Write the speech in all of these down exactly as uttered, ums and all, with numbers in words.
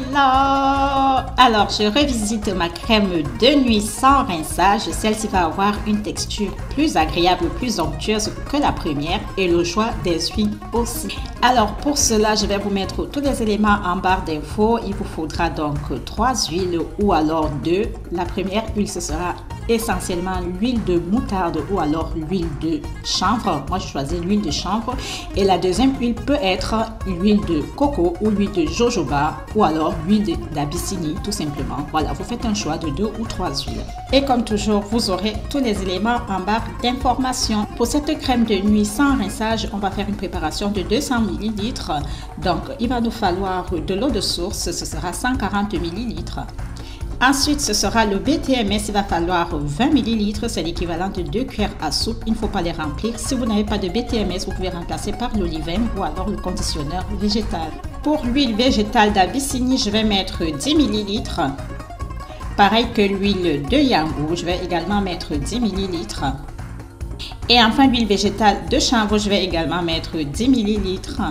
Hello! Alors, je revisite ma crème de nuit sans rinçage. Celle-ci va avoir une texture plus agréable, plus onctueuse que la première et le choix des huiles aussi. Alors, pour cela, je vais vous mettre tous les éléments en barre d'infos. Il vous faudra donc trois huiles ou alors deux. La première huile, ce sera essentiellement l'huile de moutarde ou alors l'huile de chanvre. Moi, je choisis l'huile de chanvre. Et la deuxième huile peut être l'huile de coco ou l'huile de jojoba ou alors l'huile d'Abyssinie, tout simplement. Voilà, vous faites un choix de deux ou trois huiles. Et comme toujours, vous aurez tous les éléments en barre d'informations. Pour cette crème de nuit sans rinçage, on va faire une préparation de deux cents millilitres. Donc, il va nous falloir de l'eau de source, ce sera cent quarante millilitres. Ensuite, ce sera le B T M S, il va falloir vingt millilitres, c'est l'équivalent de deux cuillères à soupe. Il ne faut pas les remplir. Si vous n'avez pas de B T M S, vous pouvez remplacer par l'olivin ou alors le conditionneur végétal. Pour l'huile végétale d'Abyssinie, je vais mettre dix millilitres. Pareil que l'huile de Yango, je vais également mettre dix millilitres. Et enfin, l'huile végétale de chanvre, je vais également mettre dix millilitres.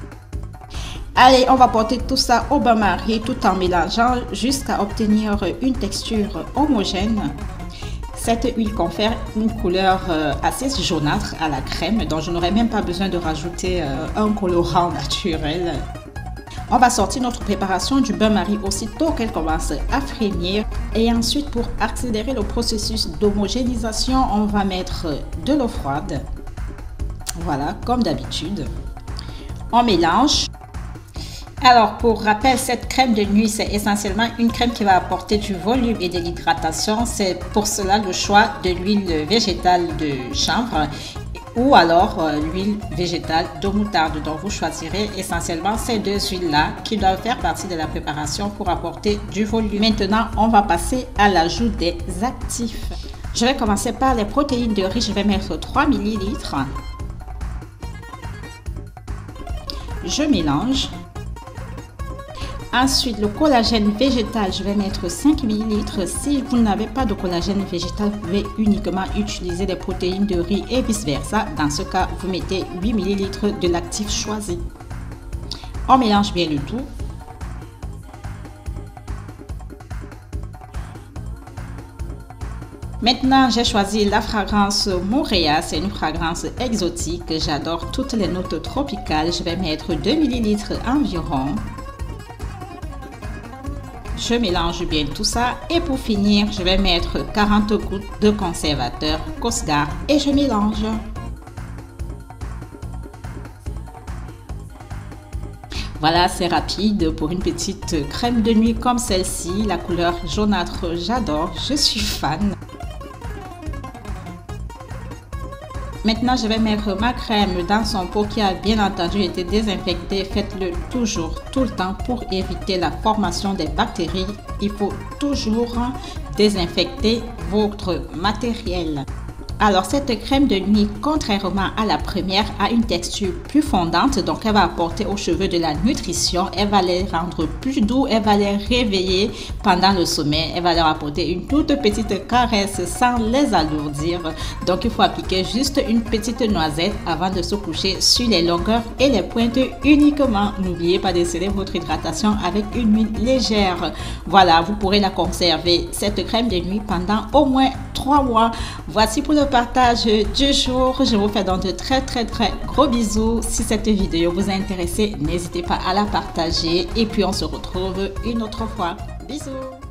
Allez, on va porter tout ça au bain-marie tout en mélangeant jusqu'à obtenir une texture homogène. Cette huile confère une couleur assez jaunâtre à la crème, donc je n'aurai même pas besoin de rajouter un colorant naturel. On va sortir notre préparation du bain-marie aussitôt qu'elle commence à frémir. Et ensuite, pour accélérer le processus d'homogénéisation, on va mettre de l'eau froide. Voilà, comme d'habitude. On mélange. Alors, pour rappel, cette crème de nuit, c'est essentiellement une crème qui va apporter du volume et de l'hydratation. C'est pour cela le choix de l'huile végétale de chanvre ou alors euh, l'huile végétale de moutarde. Donc, vous choisirez essentiellement ces deux huiles-là qui doivent faire partie de la préparation pour apporter du volume. Maintenant, on va passer à l'ajout des actifs. Je vais commencer par les protéines de riz. Je vais mettre trois millilitres. Je mélange. Ensuite, le collagène végétal, je vais mettre cinq millilitres. Si vous n'avez pas de collagène végétal, vous pouvez uniquement utiliser des protéines de riz et vice-versa. Dans ce cas, vous mettez huit millilitres de l'actif choisi. On mélange bien le tout. Maintenant, j'ai choisi la fragrance Morea. C'est une fragrance exotique. J'adore toutes les notes tropicales. Je vais mettre deux millilitres environ. Je mélange bien tout ça et pour finir, je vais mettre quarante gouttes de conservateur Cosgar et je mélange. Voilà, c'est rapide pour une petite crème de nuit comme celle-ci. La couleur jaunâtre, j'adore, je suis fan. Maintenant, je vais mettre ma crème dans son pot qui a bien entendu été désinfecté. Faites-le toujours, tout le temps pour éviter la formation des bactéries. Il faut toujours désinfecter votre matériel. Alors, cette crème de nuit, contrairement à la première, a une texture plus fondante. Donc, elle va apporter aux cheveux de la nutrition. Elle va les rendre plus doux. Elle va les réveiller pendant le sommeil. Elle va leur apporter une toute petite caresse sans les alourdir. Donc, il faut appliquer juste une petite noisette avant de se coucher sur les longueurs et les pointes uniquement. N'oubliez pas de sceller votre hydratation avec une huile légère. Voilà, vous pourrez la conserver, cette crème de nuit, pendant au moins trois mois. Voici pour le partage du jour. Je vous fais donc de très très très gros bisous. Si cette vidéo vous a intéressé, n'hésitez pas à la partager et puis on se retrouve une autre fois. Bisous.